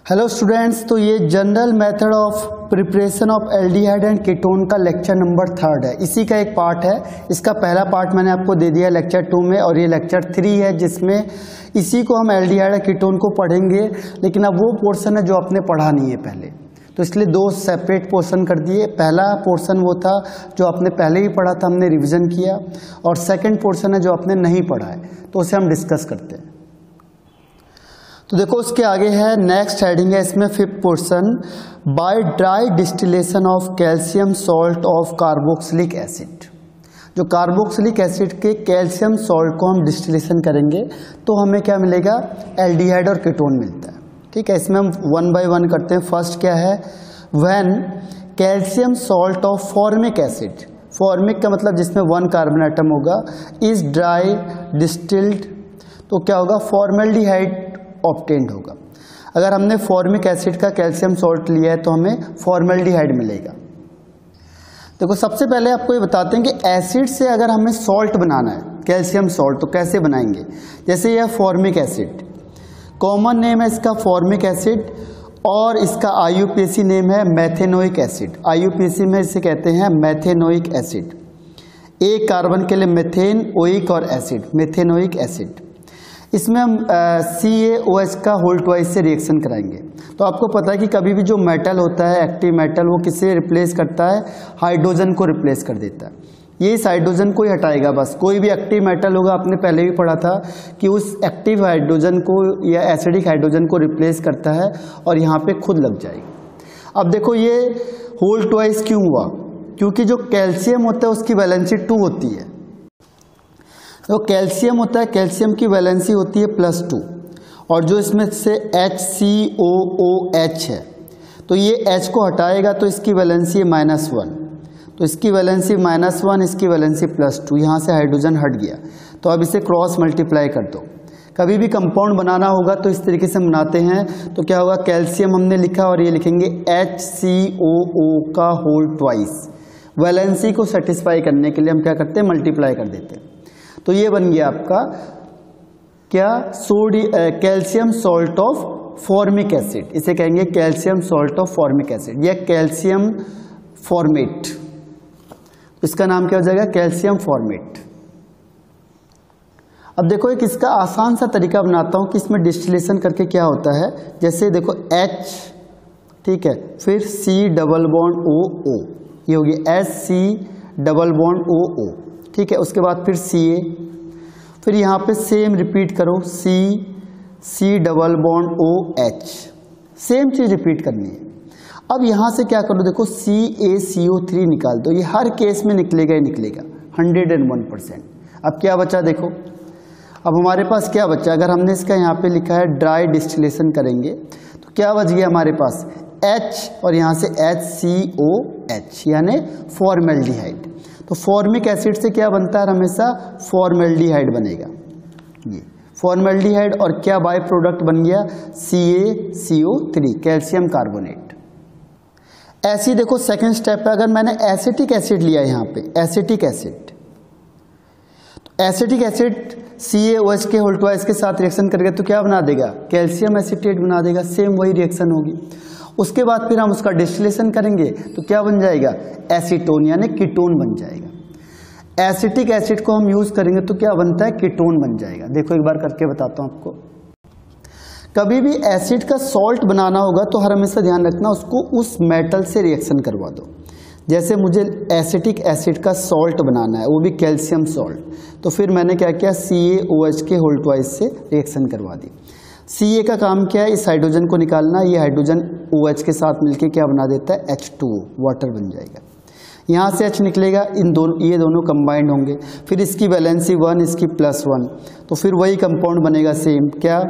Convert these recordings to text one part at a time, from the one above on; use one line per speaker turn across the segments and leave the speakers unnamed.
Hello students, तो ये general method of preparation of aldehyde and ketone का lecture number 3 है। इसी का एक पार्ट है। इसका पहला पार्ट मैंने आपको दे दिया लेक्चर 2 में, और ये लेक्चर 3 है जिसमें इसी को हम एल्डिहाइड और कीटोन को पढ़ेंगे। लेकिन अब वो पोर्शन है जो आपने पढ़ा नहीं है पहले, तो इसलिए 2 सेपरेट पोर्शन कर दिए। पहला पोर्शन वो था जो आपने पहले ही पढ़ा था, हमने रिविज़न किया, और सेकेंड पोर्शन है जो आपने नहीं पढ़ा है, तो उसे हम डिस्कस करते हैं। तो देखो उसके आगे है, नेक्स्ट हेडिंग है इसमें 5th portion, by dry distillation of calcium salt of carboxylic acid. जो कार्बोक्सिलिक एसिड के कैल्शियम सॉल्ट को हम डिस्टिलेशन करेंगे तो हमें क्या मिलेगा, एल्डिहाइड और कीटोन मिलता है। ठीक है, इसमें हम 1 by 1 करते हैं। फर्स्ट क्या है, when calcium salt of formic acid, formic का मतलब जिसमें 1 कार्बन एटम होगा, इज ड्राई डिस्टिल्ड, तो क्या होगा, फॉर्मल्डिहाइड ऑब्टेन्ड होगा। अगर हमने फॉर्मिक एसिड का कैल्शियम सॉल्ट लिया है तो हमें फॉर्मल्डिहाइड मिलेगा। देखो सबसे पहले आपको ये बताते हैं कि एसिड से अगर हमें सॉल्ट बनाना है, कैल्शियम सॉल्ट, तो कैसे बनाएंगे। जैसे यह फॉर्मिक एसिड, कॉमन नेम है इसका फॉर्मिक एसिड, और इसका IUPAC नेम है मेथेनोइक एसिड। IUPAC में इसे कहते हैं मेथेनोइक एसिड। एक कार्बन के लिए मेथेन, ओइक और एसिड, मेथेनोइक एसिड। इसमें हम CaOH का होल ट्वाइस से रिएक्शन कराएंगे। तो आपको पता है कि कभी भी जो मेटल होता है, एक्टिव मेटल, वो किसे रिप्लेस करता है, हाइड्रोजन को रिप्लेस कर देता है। ये इस हाइड्रोजन को ही हटाएगा बस। कोई भी एक्टिव मेटल होगा, आपने पहले भी पढ़ा था कि उस एक्टिव हाइड्रोजन को या एसिडिक हाइड्रोजन को रिप्लेस करता है और यहाँ पे खुद लग जाएगी। अब देखो ये होल ट्वाइस क्यों हुआ, क्योंकि जो कैल्शियम होता है उसकी वैलेंसी 2 होती है। तो कैल्शियम होता है, कैल्शियम की वैलेंसी होती है +2, और जो इसमें से HCOOH है, तो ये H को हटाएगा तो इसकी वैलेंसी है -1, तो इसकी वैलेंसी -1, इसकी वैलेंसी +2, यहाँ से हाइड्रोजन हट गया। तो अब इसे क्रॉस मल्टीप्लाई कर दो। कभी भी कंपाउंड बनाना होगा तो इस तरीके से बनाते हैं। तो क्या होगा, कैल्शियम हमने लिखा और ये लिखेंगे HCOO का होल ट्वाइस। वैलेंसी को सेटिस्फाई करने के लिए हम क्या करते हैं, मल्टीप्लाई कर देते हैं। तो ये बन गया आपका क्या, calcium salt of formic acid. इसे कहेंगे calcium salt of formic acid या कैल्शियम फॉर्मेट। इसका नाम क्या हो जाएगा, कैल्शियम फॉर्मेट। अब देखो एक इसका आसान सा तरीका बनाता हूं कि इसमें डिस्टिलेशन करके क्या होता है। जैसे देखो H, ठीक है, फिर C डबल बॉन्ड OO, ये होगी HC डबल बॉन्ड OO, ठीक है। उसके बाद फिर Ca, फिर यहाँ पे सेम रिपीट करो, C double bond OH, same चीज रिपीट करनी है। अब यहाँ से क्या करो, देखो CaCO3 निकाल दो। ये हर केस में निकलेगा ही निकलेगा 101%। अब क्या बचा देखो, अब हमारे पास क्या बचा, अगर हमने इसका यहाँ पे लिखा है ड्राई डिस्टिलेशन करेंगे तो क्या बच गया हमारे पास, H और यहाँ से HCOH यानी फॉर्मल्डिहाइड। तो फॉर्मिक एसिड से क्या बनता है, हमेशा फॉर्मल्डिहाइड बनेगा, ये फॉर्मल्डिहाइड, और क्या बाय प्रोडक्ट बन गया, CaCO3, कैल्शियम कार्बोनेट। ऐसी देखो सेकंड स्टेप है, अगर मैंने एसिटिक एसिड लिया यहाँ पे, एसिटिक एसिड, तो एसिटिक एसिड CaOH के होल ट्वाइस के साथ रिएक्शन करेगा तो क्या बना देगा, कैल्शियम एसिटेट बना देगा। सेम वही रिएक्शन होगी। उसके बाद फिर हम उसका डिस्टिलेशन करेंगे तो क्या बन जाएगा, एसीटोन यानी कीटोन बन जाएगा। एसिटिक एसिड को हम यूज करेंगे तो क्या बनता है, कीटोन बन जाएगा। देखो एक बार करके बताता हूं आपको। कभी भी एसिड का सॉल्ट बनाना होगा तो हर हमेशा ध्यान रखना उसको उस मेटल से रिएक्शन करवा दो। जैसे मुझे एसिटिक एसिड का सॉल्ट बनाना है, वो भी कैल्शियम सॉल्ट, तो फिर मैंने क्या किया, CaOH के होल ट्वाइस से रिएक्शन करवा दी। Ca का काम क्या है, इस हाइड्रोजन को निकालना। ये हाइड्रोजन OH के साथ मिलके क्या बना देता है, H2O, वाटर बन जाएगा। यहाँ से H निकलेगा, ये दोनों कंबाइंड होंगे। फिर इसकी वैलेंसी 1, इसकी +1, तो फिर वही कंपाउंड बनेगा सेम, क्या,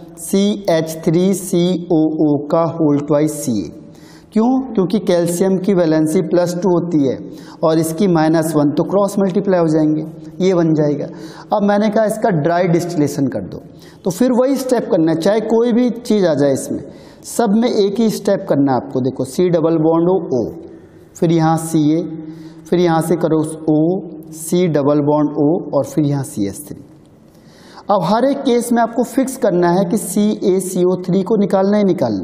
CH3COO का होल ट्वाइस Ca। क्यों, क्योंकि कैल्शियम की वैलेंसी +2 होती है और इसकी -1, तो क्रॉस मल्टीप्लाई हो जाएंगे, ये बन जाएगा। अब मैंने कहा इसका ड्राई डिस्टिलेशन कर दो, तो फिर वही स्टेप करना है, चाहे कोई भी चीज़ आ जाए इसमें, सब में एक ही स्टेप करना है आपको। देखो C डबल बॉन्ड O, फिर यहाँ Ca, फिर यहाँ से करो O, C double bond O, और फिर यहाँ CH3। अब हर एक केस में आपको फिक्स करना है कि CaCO3 को निकालना ही निकालना है।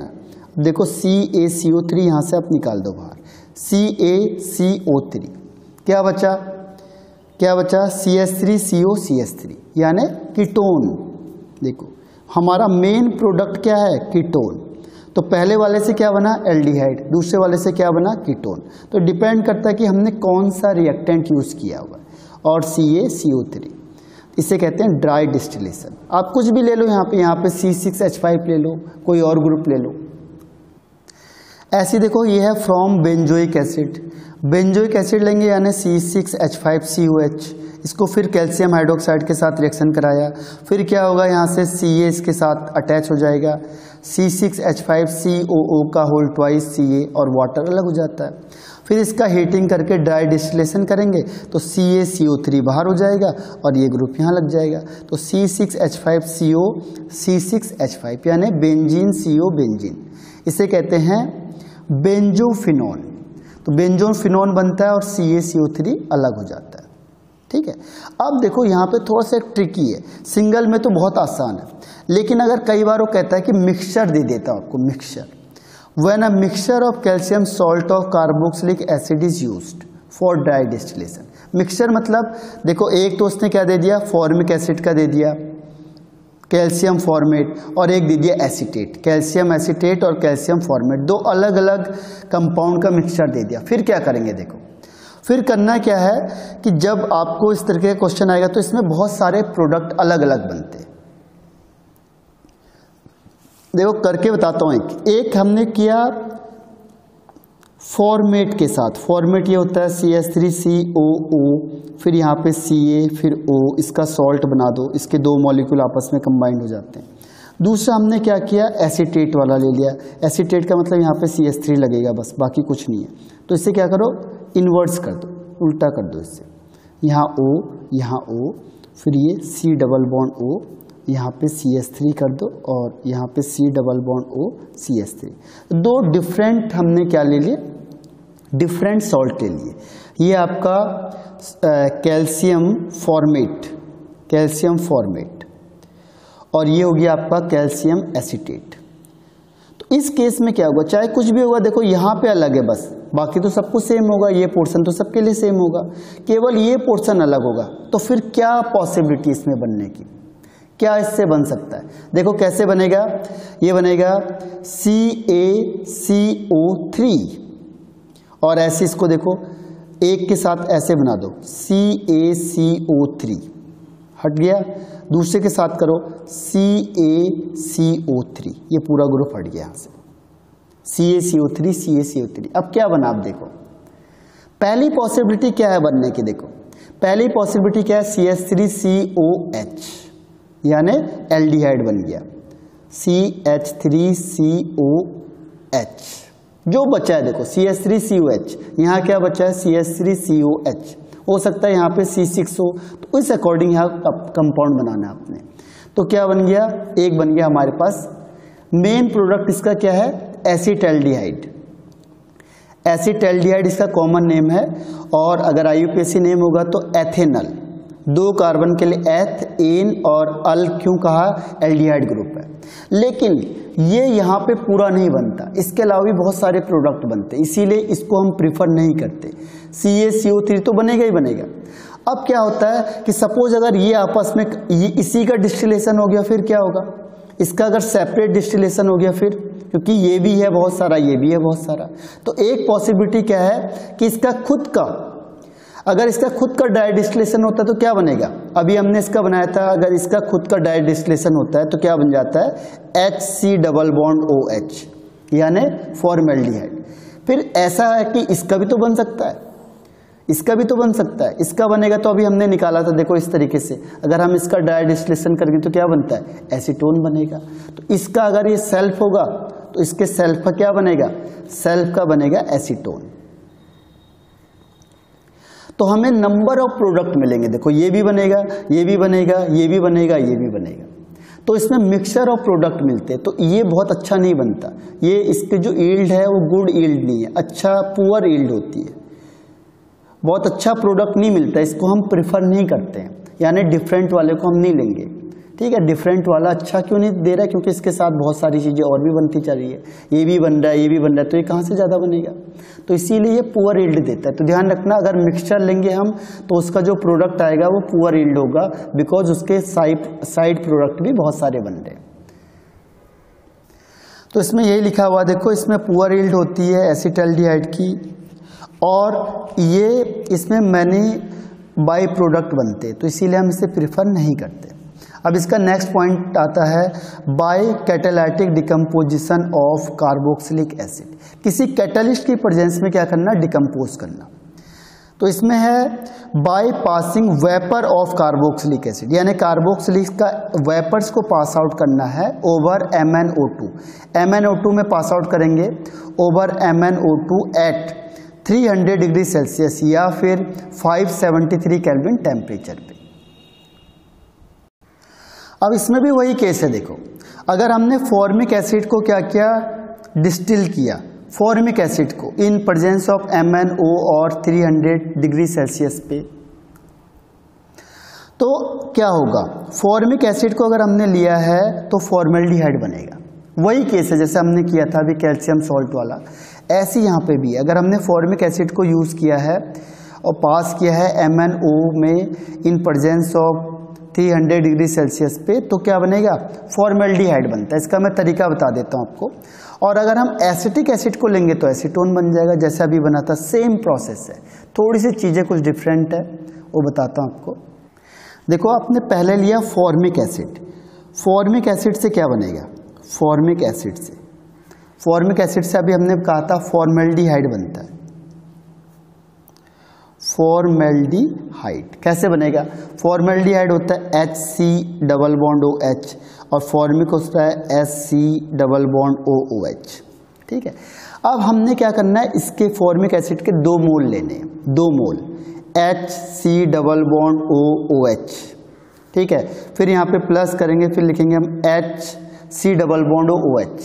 देखो CaCO3 यहाँ से आप निकाल दो बाहर, CaCO3 क्या बचा, क्या बचा, CH3COCH3 यानी कीटोन। देखो हमारा मेन प्रोडक्ट क्या है, कीटोन। तो पहले वाले से क्या बना, एल्डिहाइड, दूसरे वाले से क्या बना, कीटोन। तो डिपेंड करता है कि हमने कौन सा रिएक्टेंट यूज किया हुआ है। और CaCO3 इसे कहते हैं ड्राई डिस्टिलेशन। आप कुछ भी ले लो, यहाँ पे C6H5 ले लो, कोई और ग्रुप ले लो। ऐसे देखो ये है from benzoic acid, benzoic acid लेंगे यानी C6H5COH, इसको फिर कैल्शियम हाइड्रोक्साइड के साथ रिएक्शन कराया, फिर क्या होगा, यहाँ से Ca इसके साथ अटैच हो जाएगा, C6H5COO का होल ट्वाइस Ca और वाटर अलग हो जाता है। फिर इसका हीटिंग करके ड्राई डिस्टिलेशन करेंगे तो CaCO3 बाहर हो जाएगा और ये ग्रुप यहाँ लग जाएगा। तो C6H5CO C6H5 यानी बेंजीन CO बेंजीन, इसे कहते हैं बेंजोफिनोन। तो बेंजोफिनोन बनता है और CaCO3 अलग हो जाता है। ठीक है, अब देखो यहाँ पे थोड़ा सा ट्रिकी है, सिंगल में तो बहुत आसान है, लेकिन अगर कई बार वो कहता है कि मिक्सचर दे देता हूँ आपको, mixture, when a mixture of calcium salt of carboxylic acid is used for dry distillation. Mixture मतलब देखो एक तो उसने क्या दे दिया, फॉर्मिक एसिड का दे दिया, कैल्शियम फॉर्मेट, और एक दे दिया एसीटेट, कैल्शियम एसीटेट और कैल्शियम फॉर्मेट, दो अलग अलग कंपाउंड का मिक्सचर दे दिया। फिर क्या करेंगे, देखो फिर करना क्या है कि जब आपको इस तरह का क्वेश्चन आएगा तो इसमें बहुत सारे प्रोडक्ट अलग अलग बनते हैं। देखो करके बताता हूं, एक हमने किया फॉर्मेट के साथ, फॉर्मेट ये होता है CH3COO, फिर यहाँ पे Ca, फिर O, इसका सॉल्ट बना दो, इसके दो मॉलिक्यूल आपस में कंबाइंड हो जाते हैं। दूसरा हमने क्या किया, एसीटेट वाला ले लिया, एसीटेट का मतलब यहाँ पे CH3 लगेगा बस, बाकी कुछ नहीं है। तो इससे क्या करो, इन्वर्स कर दो, उल्टा कर दो इससे, यहाँ O, फिर ये C डबल बॉन्ड O, यहाँ पे CH3 कर दो और यहाँ पे C double bond O CH3। दो डिफरेंट हमने क्या ले लिए, डिफरेंट सॉल्ट ले लिए। ये आपका कैल्शियम फॉर्मेट और ये हो गया आपका कैल्शियम एसीटेट। तो इस केस में क्या होगा, चाहे कुछ भी होगा, देखो यहाँ पे अलग है बस, बाकी तो सब कुछ सेम होगा, ये पोर्शन तो सबके लिए सेम होगा, केवल ये पोर्शन अलग होगा। तो फिर क्या पॉसिबिलिटी इसमें बनने की, क्या इससे बन सकता है, देखो कैसे बनेगा, ये बनेगा CaCO3 और ऐसे इसको देखो एक के साथ ऐसे बना दो, CaCO3 हट गया, दूसरे के साथ करो CaCO3, ये पूरा ग्रुप हट गया यहाँ से, CaCO3। अब क्या बना, आप देखो पहली पॉसिबिलिटी क्या है बनने की, देखो पहली पॉसिबिलिटी क्या है, CH3COH यानी एल्डिहाइड बन गया, CH3COH। जो बचा है देखो CH3COH, यहाँ क्या बचा है, CH3COH, हो सकता है यहाँ पे C6 हो, तो इस अकॉर्डिंग यहाँ कंपाउंड बनाना है आपने। तो क्या बन गया, एक बन गया हमारे पास, मेन प्रोडक्ट इसका क्या है, एसिटैल्डिहाइड। एसिटैल्डिहाइड इसका कॉमन नेम है, और अगर IUPAC नेम होगा तो एथेनल, दो कार्बन के लिए एथ, एन और अल क्यों कहा, एल्डिहाइड ग्रुप है। लेकिन ये यहाँ पे पूरा नहीं बनता, इसके अलावा भी बहुत सारे प्रोडक्ट बनते हैं, इसीलिए इसको हम प्रीफर नहीं करते। CaCO3 तो बनेगा ही बनेगा। अब क्या होता है कि सपोज अगर ये आपस में इसी का डिस्टिलेशन हो गया, फिर क्या होगा, इसका अगर सेपरेट डिस्टिलेशन हो गया, फिर क्योंकि ये भी है बहुत सारा, ये भी है बहुत सारा, तो एक पॉसिबिलिटी क्या है कि इसका खुद का, अगर इसका खुद का ड्राई डिस्टिलेशन होता है तो क्या बनेगा, अभी हमने इसका बनाया था, अगर इसका खुद का ड्राई डिस्टिलेशन होता है तो क्या बन जाता है, HC डबल बॉन्ड OH यानी फॉर्मेल्डिहाइड। फिर ऐसा है कि इसका भी तो बन सकता है, इसका भी तो बन सकता है, इसका बनेगा तो अभी हमने निकाला था, देखो इस तरीके से, अगर हम इसका ड्राई डिस्टिलेशन करेंगे तो क्या बनता है, एसीटोन बनेगा। तो इसका अगर ये सेल्फ होगा तो इसके सेल्फ का क्या बनेगा, सेल्फ का बनेगा एसीटोन। तो हमें नंबर ऑफ प्रोडक्ट मिलेंगे, देखो ये भी बनेगा, ये भी बनेगा, ये भी बनेगा, ये भी बनेगा, तो इसमें मिक्सचर ऑफ प्रोडक्ट मिलते हैं। तो ये बहुत अच्छा नहीं बनता, ये इसके जो यील्ड है वो गुड यील्ड नहीं है, अच्छा पुअर यील्ड होती है, बहुत अच्छा प्रोडक्ट नहीं मिलता, इसको हम प्रिफर नहीं करते हैं, यानी डिफरेंट वाले को हम नहीं लेंगे। ठीक है। डिफरेंट वाला अच्छा क्यों नहीं दे रहा है, क्योंकि इसके साथ बहुत सारी चीज़ें और भी बनती चल रही है, ये भी बन रहा है, ये भी बन रहा है, तो ये कहाँ से ज़्यादा बनेगा, तो इसीलिए ये पुअर यील्ड देता है। तो ध्यान रखना, अगर मिक्सचर लेंगे हम तो उसका जो प्रोडक्ट आएगा वो पुअर यील्ड होगा, बिकॉज उसके साइड प्रोडक्ट भी बहुत सारे बन रहे हैं। तो इसमें यही लिखा हुआ देखो, इसमें पुअर यील्ड होती है एसिटाल्डिहाइड की, और ये इसमें मैनी बाई प्रोडक्ट बनते हैं, तो इसीलिए हम इसे प्रिफर नहीं करते। अब इसका नेक्स्ट पॉइंट आता है by catalytic decomposition of carboxylic acid. किसी कैटालिस्ट की प्रेजेंस में क्या करना, डिकम्पोज करना। तो इसमें है by passing vapour of carboxylic acid, यानी कार्बोक्सिलिक का वेपर्स को पास आउट करना है ओवर MnO2। MnO2 में पास आउट करेंगे over MnO2 at 300 degree Celsius या फिर 573 केल्विन टेम्परेचर पे। अब इसमें भी वही केस है, देखो अगर हमने फॉर्मिक एसिड को क्या किया, डिस्टिल किया फॉर्मिक एसिड को इन प्रेजेंस ऑफ MnO और 300 डिग्री सेल्सियस पे, तो क्या होगा, फॉर्मिक एसिड को अगर हमने लिया है तो फॉर्मेल्डिहाइड बनेगा। वही केस है जैसे हमने किया था अभी कैल्शियम सॉल्ट वाला, ऐसे यहाँ पे भी अगर हमने फॉर्मिक एसिड को यूज़ किया है और पास किया है MnO में in presence of 300 degree Celsius पे, तो क्या बनेगा, फॉर्मेल्डिहाइड बनता है। इसका मैं तरीका बता देता हूँ आपको। और अगर हम एसिटिक एसिड को लेंगे तो एसीटोन बन जाएगा, जैसे अभी बना था, सेम प्रोसेस है, थोड़ी सी चीज़ें कुछ डिफरेंट है, वो बताता हूँ आपको। देखो आपने पहले लिया फॉर्मिक एसिड, फॉर्मिक एसिड से क्या बनेगा, फॉर्मिक एसिड से, फॉर्मिक एसिड से अभी हमने कहा था फॉर्मेल्डिहाइड बनता है। फॉर्मेल्डिहाइड कैसे बनेगा, फॉर्मेल्डिहाइड होता है HC डबल बॉन्ड OH और फॉर्मिक होता है SC डबल बॉन्ड OOH। ठीक है, अब हमने क्या करना है, इसके फॉर्मिक एसिड के 2 मोल लेने हैं, 2 mole HC double bond OOH। ठीक है, फिर यहाँ पे प्लस करेंगे, फिर लिखेंगे हम HC double bond OH,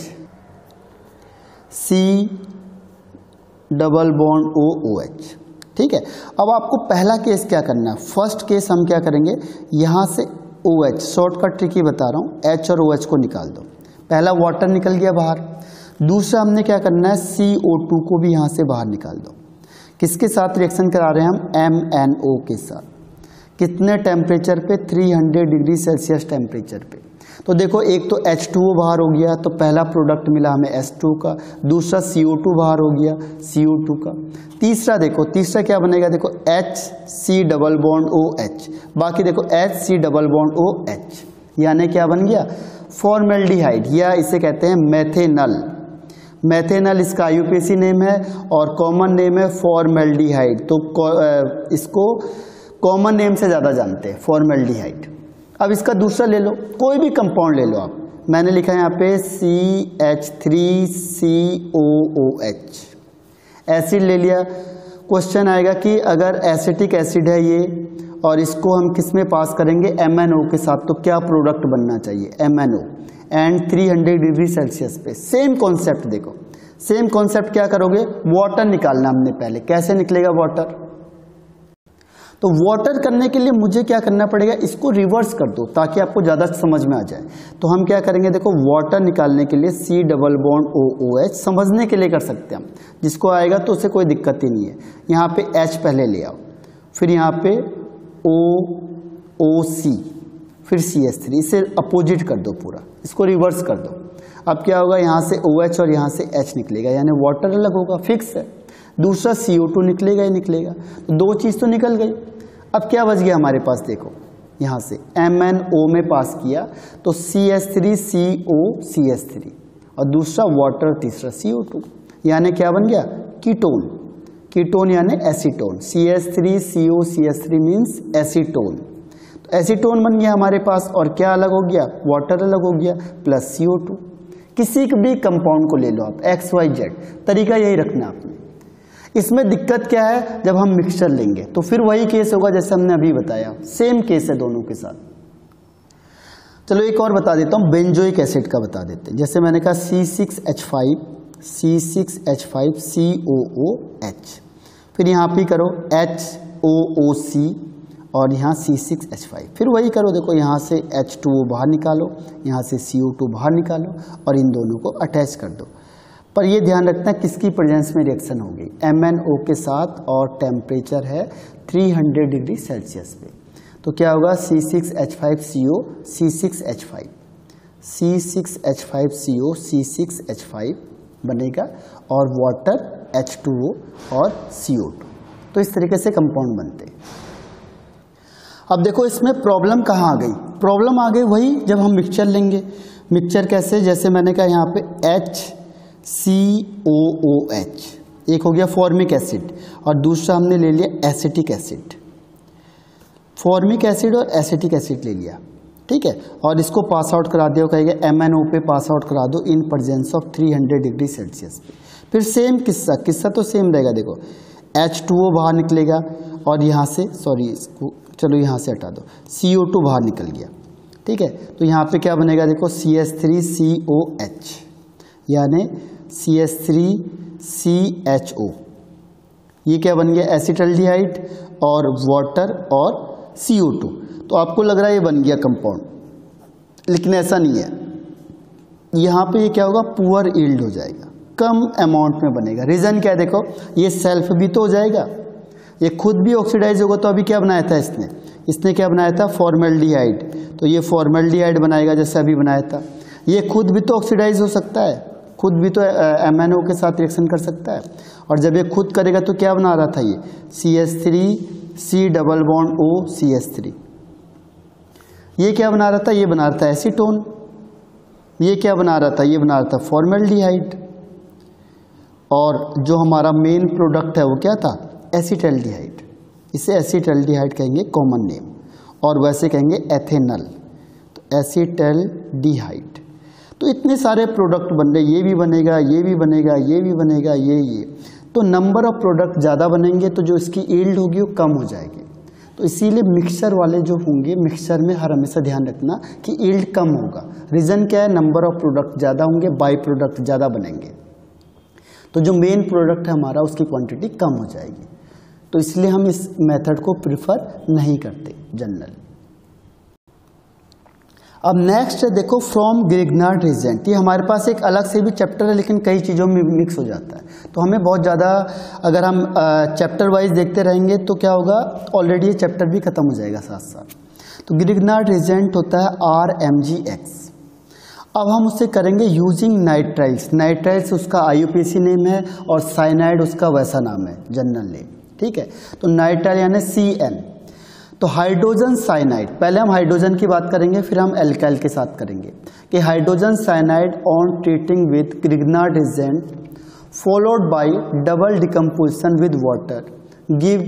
C double bond OOH। ठीक है, अब आपको पहला केस क्या करना है, फर्स्ट केस हम क्या करेंगे, यहाँ से OH, शॉर्टकट ट्रिक ही बता रहा हूँ, H और OH को निकाल दो, पहला वाटर निकल गया बाहर। दूसरा हमने क्या करना है, CO2 को भी यहाँ से बाहर निकाल दो। किसके साथ रिएक्शन करा रहे हैं हम, MnO के साथ। कितने टेम्परेचर पे, 300 डिग्री सेल्सियस टेम्परेचर पे। तो देखो एक तो H2O बाहर हो गया, तो पहला प्रोडक्ट मिला हमें H2 का, दूसरा CO2 बाहर हो गया CO2 का, तीसरा देखो, तीसरा क्या बनेगा, देखो HC डबल बॉन्ड OH, बाकी देखो HC डबल बॉन्ड OH, यानी क्या बन गया, फॉर्मेल्डिहाइड, या इसे कहते हैं मेथेनल। मेथेनल इसका IUPAC नेम है और कॉमन नेम है फॉर्मेल्डिहाइड, तो इसको कॉमन नेम से ज़्यादा जानते हैं, फॉर्मेल्डिहाइड। अब इसका दूसरा ले लो, कोई भी कंपाउंड ले लो आप, मैंने लिखा है यहाँ पे CH3COOH, एसिड ले लिया। क्वेश्चन आएगा कि अगर एसिटिक एसिड है ये और इसको हम किस में पास करेंगे, MnO के साथ, तो क्या प्रोडक्ट बनना चाहिए, MnO एंड 300 डिग्री सेल्सियस पे। सेम कॉन्सेप्ट देखो, सेम कॉन्सेप्ट क्या करोगे, वाटर निकालना हमने पहले, कैसे निकलेगा वाटर, तो वाटर करने के लिए मुझे क्या करना पड़ेगा, इसको रिवर्स कर दो ताकि आपको ज़्यादा समझ में आ जाए। तो हम क्या करेंगे, देखो वाटर निकालने के लिए C डबल बॉन्ड OOH, समझने के लिए कर सकते हैं हम, जिसको आएगा तो उसे कोई दिक्कत ही नहीं है। यहाँ पे H पहले ले आओ, फिर यहाँ पे OC, फिर CH3, इसे अपोजिट कर दो पूरा, इसको रिवर्स कर दो। अब क्या होगा, यहाँ से OH और यहाँ से H निकलेगा, यानी वाटर अलग होगा, फिक्स है। दूसरा CO2 निकलेगा ही निकलेगा, तो 2 चीज़ तो निकल गई। अब क्या बच गया हमारे पास, देखो यहाँ से MnO में पास किया तो CH3COCH3 और दूसरा वाटर, तीसरा CO2, यानी क्या बन गया, कीटोन। कीटोन यानी एसीटोन, CH3COCH3 मीन्स एसीटोन। तो एसीटोन बन गया हमारे पास, और क्या अलग हो गया, वाटर अलग हो गया, प्लस CO2। किसी भी कंपाउंड को ले लो आप, XYZ, तरीका यही रखना आपने। इसमें दिक्कत क्या है, जब हम मिक्सचर लेंगे तो फिर वही केस होगा जैसे हमने अभी बताया, सेम केस है दोनों के साथ। चलो एक और बता देता हूँ, बेंजोइक एसिड का बता देते हैं। जैसे मैंने कहा C6H5COOH, फिर यहाँ पे करो HOOC और यहाँ C6H5। फिर वही करो, देखो यहाँ से H2O बाहर निकालो, यहाँ से CO2 बाहर निकालो और इन दोनों को अटैच कर दो। पर ये ध्यान रखना किसकी प्रेजेंस में रिएक्शन होगी, MnO के साथ, और टेम्परेचर है 300 डिग्री सेल्सियस पे। तो क्या होगा, C6H5CO C6H5, C6H5CO C6H5 बनेगा और वाटर H2O और CO2। तो इस तरीके से कंपाउंड बनते हैं। अब देखो इसमें प्रॉब्लम कहाँ आ गई, प्रॉब्लम आ गई वही जब हम मिक्सचर लेंगे। मिक्सचर कैसे, जैसे मैंने कहा यहाँ पे HCOOH, एक हो गया फॉर्मिक एसिड और दूसरा हमने ले लिया एसिटिक एसिड। फॉर्मिक एसिड और एसिटिक एसिड ले लिया, ठीक है, और इसको पास आउट करा दिया, कहेगा MnO पे पास आउट करा दो in presence of 300 degree Celsius पे। फिर सेम किस्सा तो सेम रहेगा। देखो H2O बाहर निकलेगा और यहाँ से इसको चलो यहाँ से हटा दो, CO2 बाहर निकल गया, ठीक है। तो यहाँ पे क्या बनेगा, देखो CH3COH यानी CH3CHO, ये क्या बन गया, एसिटल्डिहाइड और वाटर और CO2। तो आपको लग रहा है ये बन गया कंपाउंड, लेकिन ऐसा नहीं है। यहाँ पे ये क्या होगा, पुअर यील्ड हो जाएगा, कम अमाउंट में बनेगा। रीज़न क्या है, देखो ये सेल्फ भी तो हो जाएगा, ये खुद भी ऑक्सीडाइज होगा। तो अभी क्या बनाया था इसने क्या बनाया था, फॉर्मेल्डिहाइड। तो ये फॉर्मेल्डिहाइड बनाएगा जैसे अभी बनाया था। ये खुद भी तो ऑक्सीडाइज हो सकता है, खुद भी तो MnO के साथ रिएक्शन कर सकता है। और जब ये खुद करेगा तो क्या बना रहा था, ये CH3C+O ये क्या बना रहा था, ये बना रहा था एसीटोन। ये क्या बना रहा था, ये बना रहा था फॉर्मेल्डिहाइड। और जो हमारा मेन प्रोडक्ट है वो क्या था, एसिटल्डिहाइड। इसे एसिटल्डिहाइड कहेंगे कॉमन नेम, और वैसे कहेंगे एथेनल। तो एसिटल्डिहाइड। तो इतने सारे प्रोडक्ट बन रहे, ये भी बनेगा, ये भी बनेगा, ये भी बनेगा, ये। तो नंबर ऑफ प्रोडक्ट ज़्यादा बनेंगे तो जो इसकी यील्ड होगी वो कम हो जाएगी। तो इसीलिए मिक्सचर वाले जो होंगे, मिक्सचर में हर हमेशा ध्यान रखना कि यील्ड कम होगा। रीज़न क्या है, नंबर ऑफ प्रोडक्ट ज़्यादा होंगे, बाई प्रोडक्ट ज़्यादा बनेंगे, तो जो मेन प्रोडक्ट है हमारा उसकी क्वांटिटी कम हो जाएगी। तो इसलिए हम इस मेथड को प्रिफर नहीं करते जनरल। अब नेक्स्ट है, देखो फ्रॉम ग्रिग्नार्ड रिएजेंट। ये हमारे पास एक अलग से भी चैप्टर है, लेकिन कई चीज़ों में मिक्स हो जाता है। तो हमें बहुत ज़्यादा, अगर हम चैप्टर वाइज देखते रहेंगे तो क्या होगा, ऑलरेडी ये चैप्टर भी खत्म हो जाएगा साथ साथ। तो ग्रिग्नार्ड रिएजेंट होता है RMgX। अब हम उससे करेंगे यूजिंग नाइट्राइल्स। नाइट्राइल्स उसका IUPAC नेम है और साइनाइड उसका वैसा नाम है, जनरल नेम, ठीक है। तो नाइट्राइल यानी CN। तो हाइड्रोजन साइनाइड, पहले हम हाइड्रोजन की बात करेंगे, फिर हम एल्काइल के साथ करेंगे कि hydrogen cyanide on treating with Grignard reagent followed by double decomposition with water give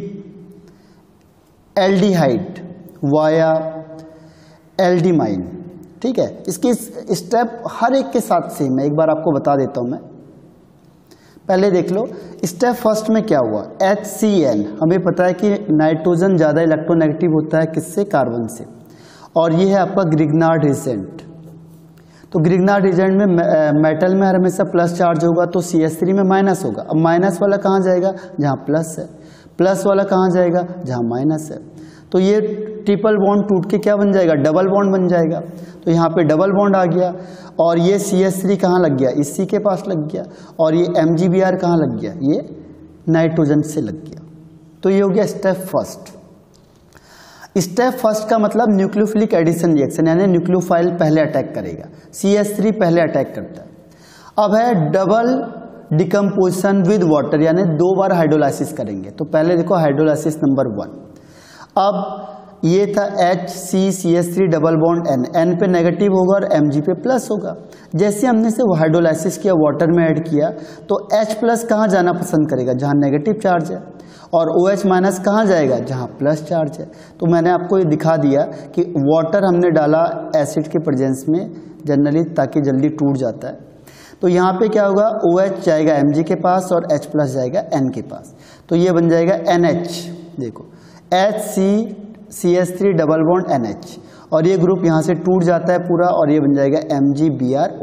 aldehyde via aldimine, ठीक है। इसकी स्टेप हर एक के साथ सेम है, एक बार आपको बता देता हूं मैं। पहले देख लो, स्टेप फर्स्ट में क्या हुआ, HCN। हमें पता है कि नाइट्रोजन ज़्यादा इलेक्ट्रोनेगेटिव होता है किससे, कार्बन से, और ये है आपका ग्रिग्नार्ड रिएजेंट। तो ग्रिग्नार्ड रिएजेंट में मेटल में हमेशा प्लस चार्ज होगा, तो CH3 में माइनस होगा। अब माइनस वाला कहाँ जाएगा, जहाँ प्लस है, प्लस वाला कहाँ जाएगा, जहाँ माइनस है। तो ये ट्रिपल बॉन्ड टूट के क्या बन जाएगा, डबल बॉन्ड बन जाएगा। तो यहाँ पे डबल बॉन्ड आ गया, और ये CH3 कहाँ लग गया, इसी के पास लग गया, और ये MgBr कहाँ लग गया, ये नाइट्रोजन से लग गया। तो ये हो गया स्टेप फर्स्ट। स्टेप फर्स्ट का मतलब न्यूक्लियोफिलिक एडिशन रिएक्शन, यानी न्यूक्लियोफाइल पहले अटैक करेगा, CH3 पहले अटैक करता है। अब है डबल डिकम्पोजिशन विद वाटर, यानी 2 बार हाइड्रोलाइसिस करेंगे। तो पहले देखो हाइड्रोलाइसिस नंबर 1। अब ये था HCCH3 डबल बॉन्ड N पे नेगेटिव होगा और Mg पे प्लस होगा। जैसे हमने से हाइड्रोलाइसिस किया, वाटर में ऐड किया, तो H प्लस कहाँ जाना पसंद करेगा, जहाँ नेगेटिव चार्ज है, और OH माइनस कहाँ जाएगा, जहाँ प्लस चार्ज है। तो मैंने आपको ये दिखा दिया कि वाटर हमने डाला एसिड के प्रेजेंस में जनरली, ताकि जल्दी टूट जाता है। तो यहाँ पे क्या होगा, OH जाएगा Mg के पास और H प्लस जाएगा N के पास। तो ये बन जाएगा NH, देखो HCCH3 डबल बॉन्ड NH, और ये ग्रुप यहाँ से टूट जाता है पूरा, और ये बन जाएगा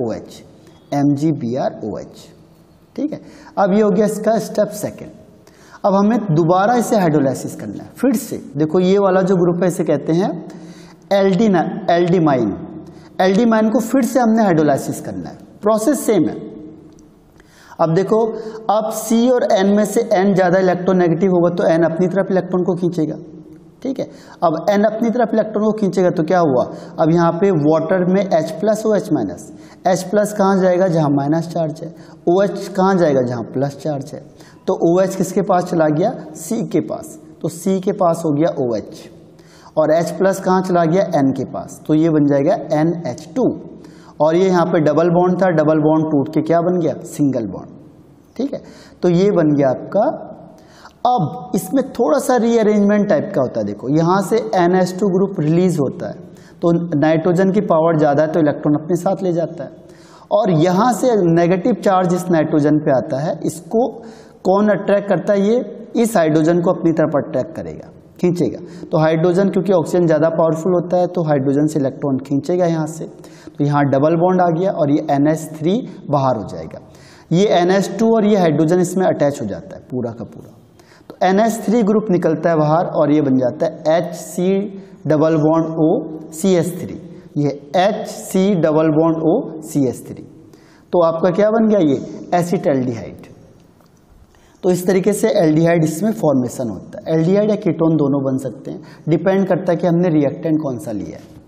MgBrOH, MgBrOH, ठीक है। अब ये हो गया इसका स्टेप सेकंड। अब हमें दोबारा इसे हाइड्रोलाइसिस करना है फिर से। देखो ये वाला जो ग्रुप है इसे कहते हैं एल्डिमाइन। एल्डिमाइन को फिर से हमने हाइड्रोलाइसिस करना है, प्रोसेस सेम है। अब देखो, अब C और N में से N ज़्यादा इलेक्ट्रोनेगेटिव होगा तो N अपनी तरफ इलेक्ट्रॉन को खींचेगा, ठीक है। अब N अपनी तरफ इलेक्ट्रॉन को खींचेगा तो क्या हुआ, अब यहाँ पे वाटर में H plus OH minus, H plus कहाँ जाएगा जहाँ माइनस चार्ज है, OH कहाँ जाएगा जहाँ प्लस चार्ज है। तो OH किसके पास चला गया, C के पास, तो C के पास हो गया OH, और H प्लस कहाँ चला गया N के पास, तो ये बन जाएगा NH2। और ये यहाँ पे डबल बॉन्ड था, डबल बॉन्ड टूट के क्या बन गया, सिंगल बॉन्ड, ठीक है। तो ये बन गया आपका। अब इसमें थोड़ा सा रीअरेंजमेंट टाइप का होता है। देखो यहाँ से NH2 ग्रुप रिलीज होता है तो नाइट्रोजन की पावर ज़्यादा है तो इलेक्ट्रॉन अपने साथ ले जाता है, और यहाँ से नेगेटिव चार्ज इस नाइट्रोजन पे आता है, इसको कौन अट्रैक्ट करता है, ये इस हाइड्रोजन को अपनी तरफ अट्रैक्ट करेगा, खींचेगा। तो हाइड्रोजन क्योंकि ऑक्सीजन ज़्यादा पावरफुल होता है तो हाइड्रोजन से इलेक्ट्रॉन खींचेगा यहाँ से, तो यहाँ डबल बॉन्ड आ गया और ये NH3 बाहर हो जाएगा। ये NH2 और ये हाइड्रोजन इसमें अटैच हो जाता है पूरा का पूरा, तो NH3 ग्रुप निकलता है बाहर और ये बन जाता है HC double bond O CH3, ये HC double bond O CH3। तो आपका क्या बन गया, ये एसिटाल्डिहाइड। तो इस तरीके से एल्डिहाइड इसमें फॉर्मेशन होता है। एल्डिहाइड या कीटोन दोनों बन सकते हैं, डिपेंड करता है कि हमने रिएक्टेंट कौन सा लिया है।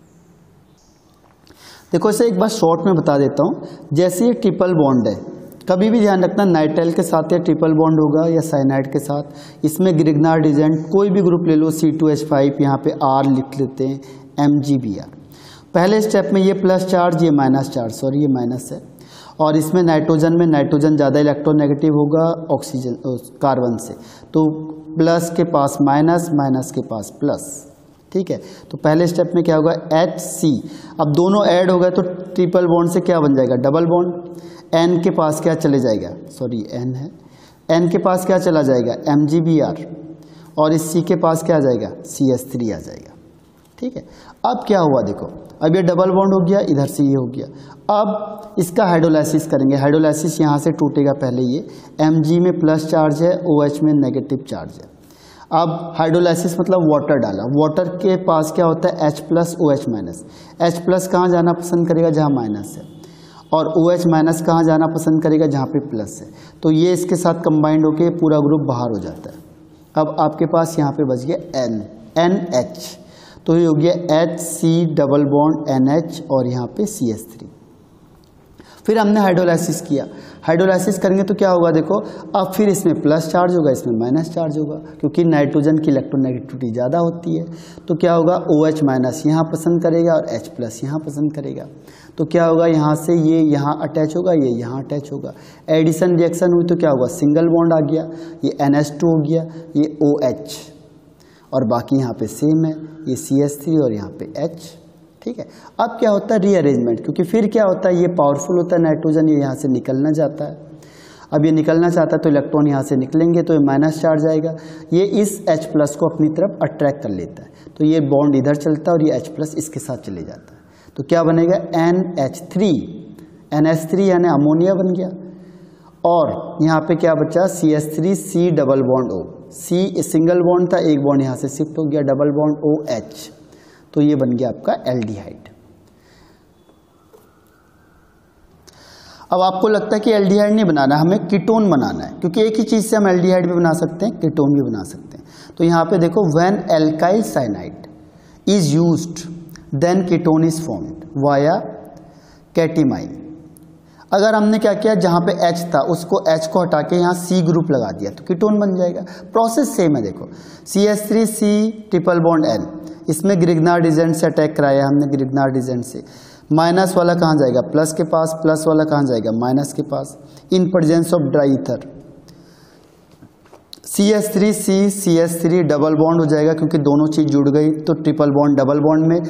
देखो इसे एक बार शॉर्ट में बता देता हूँ। जैसे ये ट्रिपल बॉन्ड है, कभी भी ध्यान रखना नाइट्राइल के साथ या ट्रिपल बॉन्ड होगा या साइनाइड के साथ, इसमें ग्रिग्नार्ड एजेंट कोई भी ग्रुप ले लो, C2H5, यहाँ पे R लिख लेते हैं, MgBr। पहले स्टेप में ये प्लस चार्ज, ये माइनस चार्ज, सॉरी ये माइनस है, और इसमें नाइट्रोजन ज़्यादा इलेक्ट्रोनेगेटिव होगा ऑक्सीजन कार्बन से, तो प्लस के पास माइनस, माइनस के पास प्लस, ठीक है। तो पहले स्टेप में क्या होगा, HC। अब दोनों ऐड हो गए तो ट्रिपल बॉन्ड से क्या बन जाएगा, डबल बॉन्ड। N के पास क्या चले जाएगा, सॉरी N है, N के पास क्या चला जाएगा, MgBr, और इस C के पास क्या आ जाएगा, CH3 आ जाएगा, ठीक है। अब क्या हुआ, देखो अब ये डबल बॉन्ड हो गया, इधर से ये हो गया। अब इसका हाइड्रोलाइसिस करेंगे, हाइड्रोलाइसिस यहाँ से टूटेगा पहले, ये Mg में प्लस चार्ज है, OH में नेगेटिव चार्ज है। अब हाइड्रोलाइसिस मतलब वाटर डाला, वाटर के पास क्या होता है, H plus OH minus. H plus कहाँ जाना पसंद करेगा, जहाँ माइनस है, और OH माइनस कहाँ जाना पसंद करेगा, जहाँ पे प्लस है। तो ये इसके साथ कंबाइंड होके पूरा ग्रुप बाहर हो जाता है। अब आपके पास यहाँ पे बच गया NH, तो ये हो गया HC डबल बॉन्ड NH और यहाँ पे CH3। फिर हमने हाइड्रोलाइसिस किया, हाइड्रोलाइसिस करेंगे तो क्या होगा, देखो अब फिर इसमें प्लस चार्ज होगा, इसमें माइनस चार्ज होगा, क्योंकि नाइट्रोजन की इलेक्ट्रोनेगेटिविटी ज़्यादा होती है। तो क्या होगा, OH माइनस यहाँ पसंद करेगा और H प्लस यहाँ पसंद करेगा। तो क्या होगा, यहाँ से ये यहाँ अटैच होगा, ये यहाँ अटैच होगा, एडिशन रिएक्शन हुई तो क्या होगा, सिंगल बॉन्ड आ गया, ये NH2 हो गया, ये OH, और बाकी यहाँ पे सेम है, ये CH3 और यहाँ पे H, ठीक है। अब क्या होता है, रीअरेंजमेंट, क्योंकि फिर क्या होता है, ये पावरफुल होता है नाइट्रोजन, ये यहाँ से निकलना चाहता है। अब ये निकलना चाहता है तो इलेक्ट्रॉन यहाँ से निकलेंगे तो ये माइनस चार्ज आएगा, ये इस H प्लस को अपनी तरफ अट्रैक्ट कर लेता है, तो ये बॉन्ड इधर चलता है और ये H प्लस इसके साथ चले जाता है। तो क्या बनेगा, NH3, NH3 यानी अमोनिया बन गया, और यहाँ पे क्या बचा, CH3 C double bond O, C single bond था, एक बॉन्ड यहाँ से शिफ्ट हो गया, डबल बॉन्ड OH, तो ये बन गया आपका एल्डिहाइड। अब आपको लगता है कि एल्डिहाइड नहीं बनाना, हमें कीटोन बनाना है, क्योंकि एक ही चीज़ से हम एल्डिहाइड भी बना सकते हैं, कीटोन भी बना सकते हैं। तो यहाँ पे देखो, when alkyl cyanide is used then ketone is formed via ketimine. अगर हमने क्या किया, जहाँ पे H था उसको H को हटा के यहाँ C ग्रुप लगा दिया तो कीटोन बन जाएगा। प्रोसेस सेम है, देखो CH3 C triple bond N, इसमें ग्रिग्नार्ड एजेंट से अटैक कराया हमने, ग्रिग्नार्ड एजेंट से माइनस वाला कहाँ जाएगा, प्लस के पास, प्लस वाला कहाँ जाएगा, माइनस के पास, in presence of dry ether. CH3 C CH3 double bond हो जाएगा, क्योंकि दोनों चीज जुड़ गई, तो ट्रिपल बॉन्ड डबल बॉन्ड में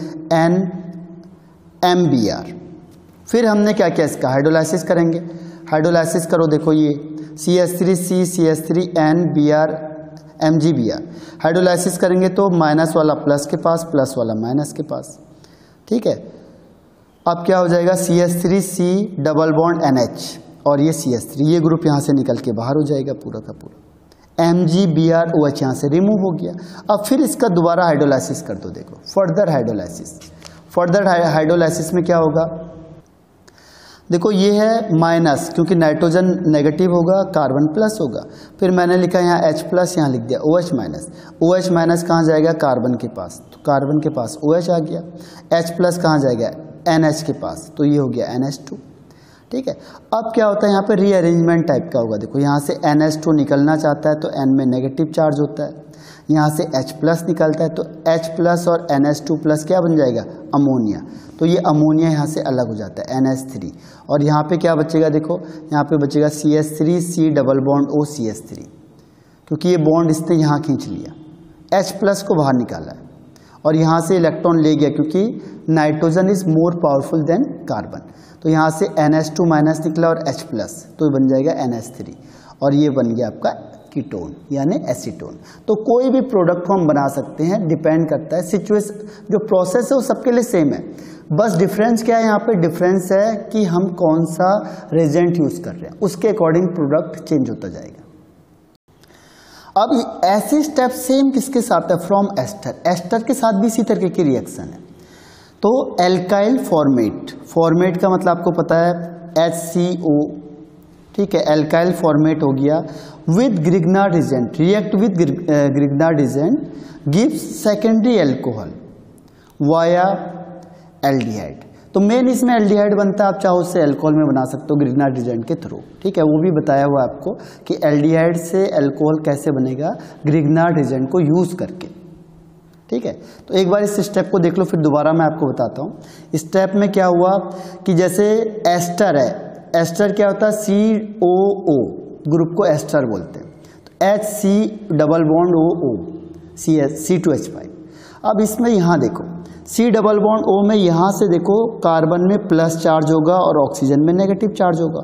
NMBr। फिर हमने क्या किया, इसका हाइड्रोलाइसिस करेंगे, हाइड्रोलाइसिस करो, देखो ये CH3 C CH3 NBr MgBr, hydrolysis करेंगे तो माइनस वाला प्लस के पास, प्लस वाला माइनस के पास, ठीक है। अब क्या हो जाएगा, CH3 C double bond NH और ये CH3, ये ग्रुप यहाँ से निकल के बाहर हो जाएगा पूरा का पूरा, MgBrOH यहाँ से रिमूव हो गया। अब फिर इसका दोबारा हाइड्रोलाइसिस कर दो, देखो फर्दर हाइड्रोलाइसिस में क्या होगा, देखो ये है माइनस, क्योंकि नाइट्रोजन नेगेटिव होगा, कार्बन प्लस होगा। फिर मैंने लिखा यहाँ H प्लस, यहाँ लिख दिया OH माइनस। OH माइनस कहाँ जाएगा, कार्बन के पास, तो कार्बन के पास OH आ गया। H प्लस कहाँ जाएगा, NH के पास, तो ये हो गया NH2। ठीक है, अब क्या होता है यहाँ पे रीअरेंजमेंट टाइप का होगा। देखो यहाँ से NH2 निकलना चाहता है तो N में नेगेटिव चार्ज होता है, यहाँ से H प्लस निकलता है तो H प्लस और NH2 प्लस क्या बन जाएगा, अमोनिया। तो ये अमोनिया यहाँ से अलग हो जाता है NH3, और यहाँ पे क्या बचेगा, देखो यहाँ पे बचेगा CH3 C double bond O CH3, क्योंकि ये बॉन्ड इसने यहाँ खींच लिया, H प्लस को बाहर निकाला है और यहाँ से इलेक्ट्रॉन ले गया, क्योंकि nitrogen is more powerful than carbon. तो यहाँ से NH2 माइनस निकला और H प्लस, तो बन जाएगा NH3, और ये बन गया आपका कीटोन यानी एसीटोन। तो कोई भी प्रोडक्ट को हम बना सकते हैं, डिपेंड करता है सिचुएशन, जो प्रोसेस है वो सबके लिए सेम है, बस डिफरेंस क्या है, यहाँ पे डिफरेंस है कि हम कौन सा रेजेंट यूज कर रहे हैं, उसके अकॉर्डिंग प्रोडक्ट चेंज होता जाएगा। अब ऐसे स्टेप सेम किसके साथ है, फ्रॉम एस्टर, एस्टर के साथ भी इसी तरीके की रिएक्शन है। तो एल्काइल फॉर्मेट का मतलब आपको पता है HCO, ठीक है, एल्काइल फॉर्मेट हो गया with Grignard agent, react with Grignard agent gives secondary alcohol via aldehyde. तो मेन इसमें एल्डिहाइड बनता है, आप चाहो उससे एल्कोहल में बना सकते हो ग्रिग्नार्ड एजेंट के थ्रू। ठीक है, वो भी बताया हुआ आपको कि एल्डिहाइड से एल्कोहल कैसे बनेगा, ग्रिग्नार्ड एजेंट को यूज करके। ठीक है, तो एक बार इस स्टेप को देख लो, फिर दोबारा मैं आपको बताता हूँ। स्टेप में क्या हुआ कि जैसे एस्टर है, एस्टर क्या होता है, COO ग्रुप को एस्टर बोलते हैं, तो HC double bond OO C2H5। अब इसमें यहाँ देखो C डबल बॉन्ड O में यहाँ से देखो कार्बन में प्लस चार्ज होगा और ऑक्सीजन में नेगेटिव चार्ज होगा।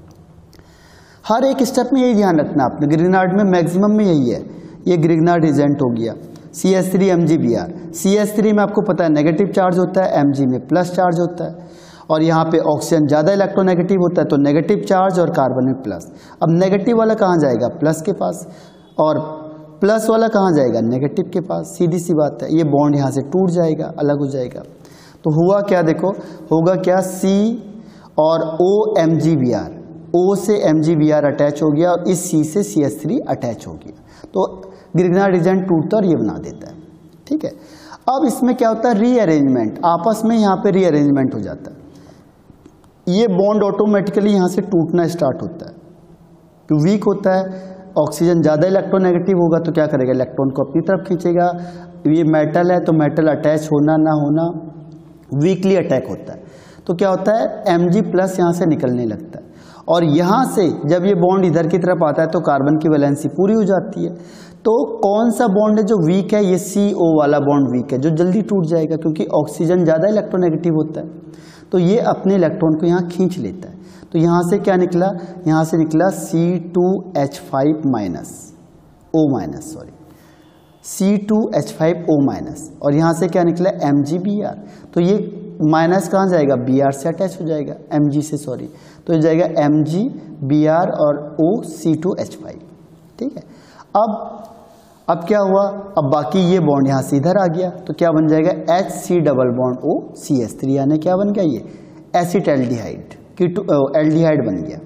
हर एक स्टेप में यही ध्यान रखना आपने, ग्रिग्नार्ड में मैक्सिमम में यही है, ये ग्रिग्नार्ड एजेंट हो गया। CH3 MgBr, CH3 में आपको पता है नेगेटिव चार्ज होता है, Mg में प्लस चार्ज होता है, और यहाँ पे ऑक्सीजन ज़्यादा इलेक्ट्रोनेगेटिव होता है तो नेगेटिव चार्ज और कार्बन में प्लस। अब नेगेटिव वाला कहाँ जाएगा, प्लस के पास, और प्लस वाला कहाँ जाएगा, नेगेटिव के पास। सीधी सी बात है, ये बॉन्ड यहाँ से टूट जाएगा, अलग हो जाएगा। तो हुआ क्या, देखो होगा क्या, C और O MgBr, O से MgBr अटैच हो गया और इस C से CH3 अटैच हो गया, तो ग्रिग्नार्ड एजेंट टूटता और ये बना देता है। ठीक है, अब इसमें क्या होता है, रीअरेंजमेंट, आपस में यहाँ पे रीअरेंजमेंट हो जाता है, ये बॉन्ड ऑटोमेटिकली यहाँ से टूटना स्टार्ट होता है, तो वीक होता है। ऑक्सीजन ज़्यादा इलेक्ट्रोनेगेटिव होगा तो क्या करेगा, इलेक्ट्रॉन को अपनी तरफ खींचेगा। ये मेटल है तो मेटल अटैच होना ना होना वीकली अटैक होता है, तो क्या होता है, Mg प्लस यहाँ से निकलने लगता है, और यहाँ से जब ये बॉन्ड इधर की तरफ आता है तो कार्बन की वैलेंसी पूरी हो जाती है। तो कौन सा बॉन्ड है जो वीक है, ये CO वाला बॉन्ड वीक है, जो जल्दी टूट जाएगा, क्योंकि ऑक्सीजन ज़्यादा इलेक्ट्रोनेगेटिव होता है, तो ये अपने इलेक्ट्रॉन को यहाँ खींच लेता है। तो यहाँ से क्या निकला, यहाँ से निकला C2H5 minus O minus, sorry C2H5O minus, और यहाँ से क्या निकला, MgBr। तो ये माइनस कहाँ जाएगा, Br से अटैच हो जाएगा, Mg से, सॉरी, तो ये जाएगा MgBr और O C2H5। ठीक है, अब क्या हुआ, अब बाकी ये बॉन्ड यहाँ से इधर आ गया, तो क्या बन जाएगा, HC double bond O CH3, यानी क्या बन गया, ये एसिटाल्डिहाइड, एल्डिहाइड बन गया।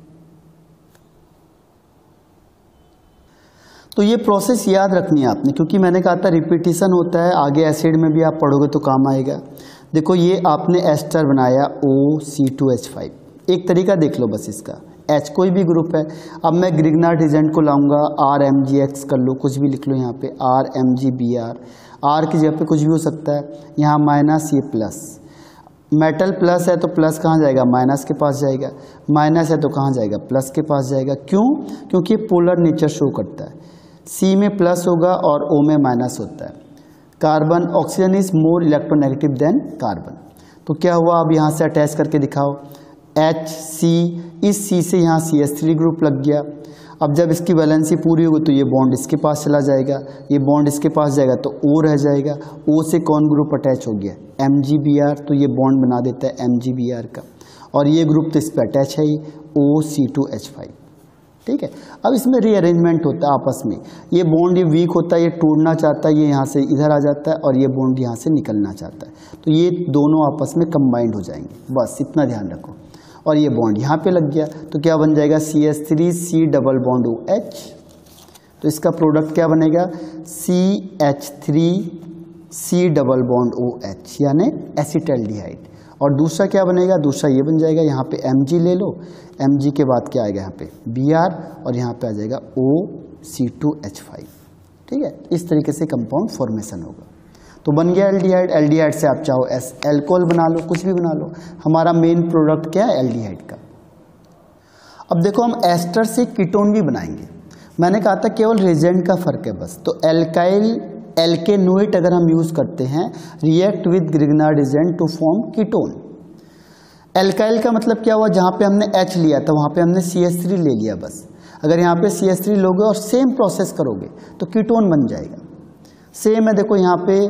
तो ये प्रोसेस याद रखनी है आपने, क्योंकि मैंने कहा था रिपीटिशन होता है, आगे एसिड में भी आप पढ़ोगे तो काम आएगा। देखो ये आपने एस्टर बनाया OC2H5, एक तरीका देख लो बस इसका, H कोई भी ग्रुप है। अब मैं ग्रिग्नार्ड एजेंट को लाऊंगा, RMgX कर लो, कुछ भी लिख लो यहाँ पे, RMgBr, R की जगह पे कुछ भी हो सकता है, यहाँ माइनस, ये प्लस, मेटल प्लस है तो प्लस कहाँ जाएगा, माइनस के पास जाएगा, माइनस है तो कहाँ जाएगा, प्लस के पास जाएगा। क्यों, क्योंकि पोलर नेचर शो करता है, C में प्लस होगा और O में माइनस होता है। Carbon, oxygen is more electronegative than carbon, तो क्या हुआ, अब यहाँ से अटैच करके दिखाओ, HC, इस C से यहाँ CH3 ग्रुप लग गया। अब जब इसकी वैलेंसी पूरी होगी तो ये बॉन्ड इसके पास चला जाएगा, ये बॉन्ड इसके पास जाएगा तो O रह जाएगा, O से कौन ग्रुप अटैच हो गया, MgBr, तो ये बॉन्ड बना देता है MgBr का, और ये ग्रुप तो इस पर अटैच है ही, OC2H5। ठीक है। अब इसमें रीअरेंजमेंट होता है आपस में, ये बॉन्ड ये वीक होता है, ये टूटना चाहता है, ये यहाँ से इधर आ जाता है और ये बॉन्ड यहाँ से निकलना चाहता है, तो ये दोनों आपस में कंबाइंड हो जाएंगे, बस इतना ध्यान रखो। और ये बॉन्ड यहाँ पे लग गया तो क्या बन जाएगा CH3C डबल बॉन्ड OH, तो इसका प्रोडक्ट क्या बनेगा CH3C डबल बॉन्ड OH यानी एसिटाल्डिहाइड। और दूसरा क्या बनेगा, दूसरा ये बन जाएगा, यहाँ पे Mg ले लो, Mg के बाद क्या आएगा यहाँ पे Br और यहाँ पे आ जाएगा OC2H5, ठीक है। इस तरीके से कंपाउंड फॉर्मेशन होगा। तो बन गया एल्डिहाइड। एल्डिहाइड से आप चाहो एल्कोहल बना लो, कुछ भी बना लो, हमारा मेन प्रोडक्ट क्या है एल्डिहाइड का। अब देखो हम एस्टर से कीटोन भी बनाएंगे, मैंने कहा था केवल रिएजेंट का फर्क है बस। तो एल्काइल एल्केनोइट अगर हम यूज करते हैं react with Grignard agent to form ketone. Alkyl का मतलब क्या हुआ, जहां पे हमने H लिया था वहां पे हमने CH3 ले लिया बस। अगर यहाँ पे CH3 लोगे और सेम प्रोसेस करोगे तो कीटोन बन जाएगा। सेम है, देखो यहाँ पे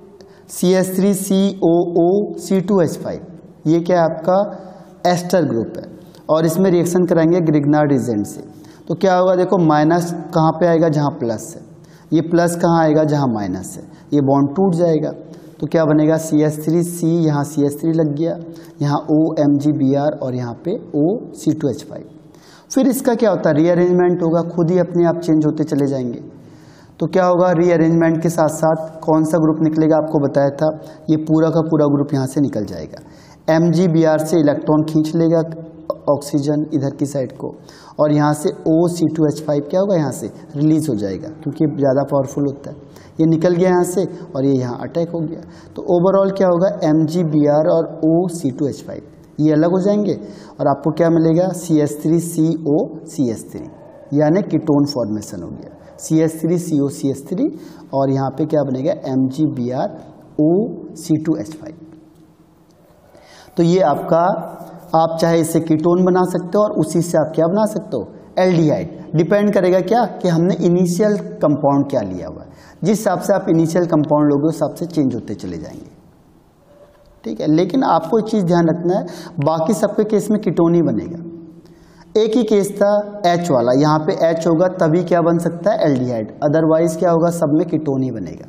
CH3COOC2H5, ये क्या है आपका एस्टर ग्रुप है और इसमें रिएक्शन कराएंगे ग्रिग्नार्ड एजेंट से। तो क्या होगा, देखो माइनस कहाँ पे आएगा जहाँ प्लस है, ये प्लस कहाँ आएगा जहाँ माइनस है, ये बॉन्ड टूट जाएगा। तो क्या बनेगा CH3C, यहाँ CH3 लग गया, यहाँ OMgBr और यहाँ पे OC2H5। फिर इसका क्या होता है रीअरेंजमेंट होगा, खुद ही अपने आप चेंज होते चले जाएंगे। तो क्या होगा, रीअरेंजमेंट के साथ साथ कौन सा ग्रुप निकलेगा आपको बताया था, ये पूरा का पूरा ग्रुप यहाँ से निकल जाएगा। MgBr से इलेक्ट्रॉन खींच लेगा ऑक्सीजन इधर की साइड को और यहाँ से OC2H5 क्या होगा, यहाँ से रिलीज हो जाएगा क्योंकि ज़्यादा पावरफुल होता है। ये निकल गया यहाँ से और ये यहाँ अटैक हो गया। तो ओवरऑल क्या होगा, MgBr और OC2H5 ये अलग हो जाएंगे और आपको क्या मिलेगा CH3COCH3 यानी कीटोन फॉर्मेशन हो गया। CH3COCH3 और यहाँ पे क्या बनेगा MgBr OC2H5। तो ये आपका, आप चाहे इसे कीटोन बना सकते हो और उसी से आप क्या बना सकते हो एल्डिहाइड। डिपेंड करेगा क्या कि हमने इनिशियल कंपाउंड क्या लिया हुआ है, जिस हिसाब से आप इनिशियल कंपाउंड लोगे उस हिसाब से चेंज होते चले जाएंगे, ठीक है। लेकिन आपको एक चीज़ ध्यान रखना है, बाकी सबके केस में कीटोन ही बनेगा। एक ही केस था H वाला, यहाँ पे H होगा तभी क्या बन सकता है एल्डिहाइड, अदरवाइज क्या होगा सब में कीटोन ही बनेगा।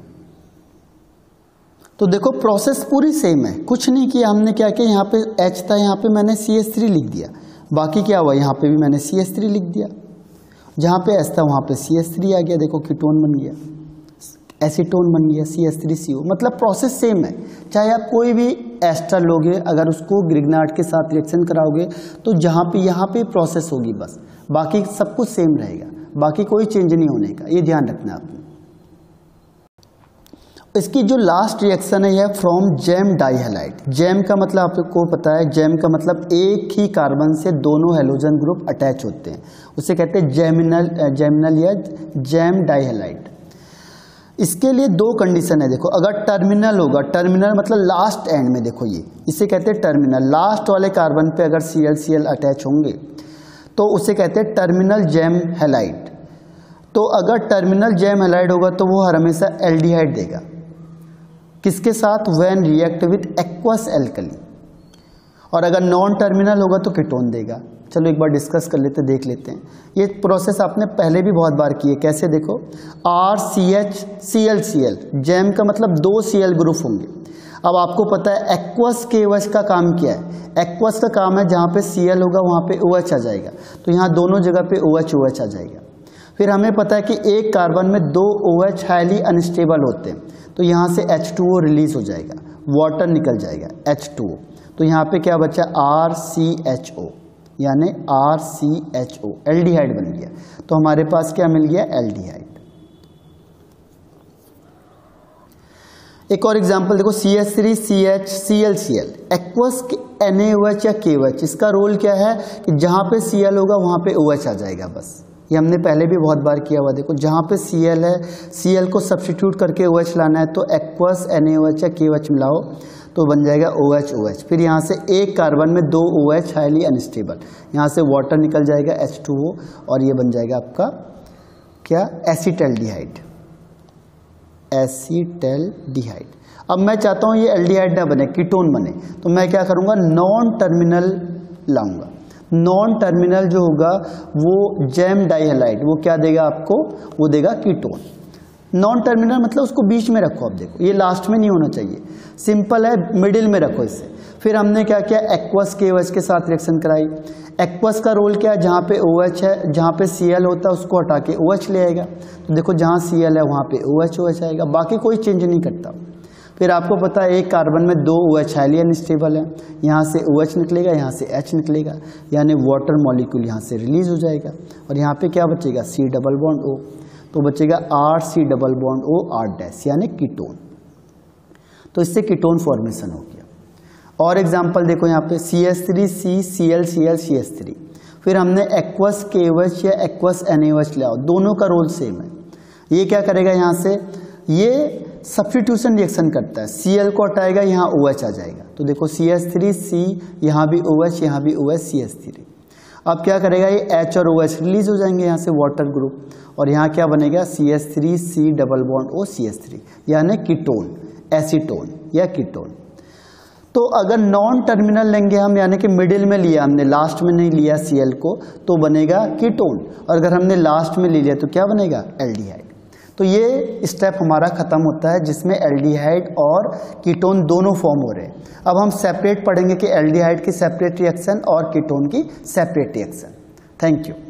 तो देखो प्रोसेस पूरी सेम है, कुछ नहीं किया हमने, क्या किया यहाँ पे H था, यहाँ पे मैंने CH3 लिख दिया, बाकी क्या हुआ यहाँ पे भी मैंने CH3 लिख दिया, जहाँ पे H था वहाँ पे CH3 आ गया, देखो कीटोन बन गया, एसीटोन बन गया CH3CO। मतलब प्रोसेस सेम है, चाहे आप कोई भी एस्टर लोगे अगर उसको ग्रिग्नार्ड के साथ रिएक्शन कराओगे तो जहाँ पे यहाँ पे प्रोसेस होगी बस, बाकी सब कुछ सेम रहेगा, बाकी कोई चेंज नहीं होने का, ये ध्यान रखना आपने। इसकी जो लास्ट रिएक्शन है यह फ्रॉम जैम डाइहैलाइड। जैम का मतलब आपको पता है, जैम का मतलब एक ही कार्बन से दोनों हेलोजन ग्रुप अटैच होते हैं, उसे कहते हैं जैमिनल या जैम डाइहैलाइड। इसके लिए दो कंडीशन है, देखो अगर टर्मिनल होगा, टर्मिनल मतलब लास्ट एंड में, देखो ये इसे कहते हैं टर्मिनल, लास्ट वाले कार्बन पे अगर Cl अटैच होंगे तो उसे कहते हैं टर्मिनल जैम हैलाइड। तो अगर टर्मिनल जैम हैलाइड होगा तो वो हमेशा एल्डिहाइड देगा, किसके साथ, when react with aqueous alkali. और अगर नॉन टर्मिनल होगा तो कीटोन देगा। चलो एक बार डिस्कस कर लेते, देख लेते हैं। ये प्रोसेस आपने पहले भी बहुत बार की है, कैसे देखो, RCHClCl, जैम का मतलब दो Cl ग्रुप होंगे। अब आपको पता है एक्वस KOH का काम क्या है, एक्वस का काम है जहाँ पे Cl होगा वहाँ पे OH आ जाएगा, तो यहाँ दोनों जगह पे OH आ जाएगा। फिर हमें पता है कि एक कार्बन में दो OH हाईली अनस्टेबल होते हैं, तो यहाँ से H2O रिलीज हो जाएगा, वाटर निकल जाएगा H2O, तो यहाँ पे क्या बचा RCHO यानी RCHO, एल्डिहाइड बन गया। तो हमारे पास क्या मिल गया, एल्डिहाइड। एक और एग्जांपल देखो, CH3CHClCl, एक्वस NaOH या KOH, इसका रोल क्या है कि जहाँ पे Cl होगा वहाँ पे OH आ जाएगा बस। ये हमने पहले भी बहुत बार किया हुआ, देखो जहाँ पे Cl है, Cl को सब्स्टिट्यूट करके OH लाना है, तो एक्वस NaOH या KOH मिलाओ तो बन जाएगा OH। फिर यहाँ से एक कार्बन में दो OH हाईली अनस्टेबल, यहाँ से वाटर निकल जाएगा H2O और ये बन जाएगा आपका क्या, एसिटल्डिहाइड। अब मैं चाहता हूँ ये एल्डिहाइड ना बने, कीटोन बने, तो मैं क्या करूँगा, नॉन टर्मिनल लाऊंगा। नॉन टर्मिनल जो होगा वो जैम डाइहैलाइड, वो क्या देगा आपको, वो देगा कीटोन। नॉन टर्मिनल मतलब उसको बीच में रखो, आप देखो ये लास्ट में नहीं होना चाहिए, सिंपल है, मिडिल में रखो इसे। फिर हमने क्या किया, एक्वस KOH के साथ रिएक्शन कराई। एक्वस का रोल क्या है, जहाँ पे OH है, जहाँ पे Cl होता है उसको हटा के OH ले आएगा। तो देखो जहाँ Cl है वहाँ पे OH आएगा, बाकी कोई चेंज नहीं करता। फिर आपको पता है एक कार्बन में 2 OH हाईली अनस्टेबल है, यहाँ से OH निकलेगा, यहाँ से H निकलेगा, यानी वाटर मॉलिक्यूल यहाँ से रिलीज हो जाएगा और यहाँ पे क्या बचेगा, C डबल बॉन्ड O, तो बचेगा RC double bond O R dash, यानी कीटोन। तो इससे कीटोन फॉर्मेशन हो गया। और एग्जाम्पल देखो यहाँ पे CH3C Cl CH3, फिर हमने एक्वस KOH या एक्वस NaOH लिया, दोनों का रोल सेम है। ये क्या करेगा, यहाँ से ये सब्स्टिट्यूशन रिएक्शन करता है, Cl को हटाएगा, यहाँ OH आ जाएगा। तो देखो CH3C, यहाँ भी OH, यहाँ भी OH, CH3। अब क्या करेगा, ये H और OH रिलीज हो जाएंगे यहाँ से वाटर ग्रुप, और यहाँ क्या बनेगा, CH3C double bond O CH3, यानी कीटोन, एसीटोन या कीटोन। तो अगर नॉन टर्मिनल लेंगे हम, यानी कि मिडिल में लिया हमने, लास्ट में नहीं लिया Cl को, तो बनेगा कीटोन, और अगर हमने लास्ट में ले लिया तो क्या बनेगा, एल्डिहाइड। तो ये स्टेप हमारा खत्म होता है जिसमें एल्डिहाइड और कीटोन दोनों फॉर्म हो रहे हैं। अब हम सेपरेट पढ़ेंगे कि एल्डिहाइड की सेपरेट रिएक्शन और कीटोन की सेपरेट रिएक्शन। Thank you.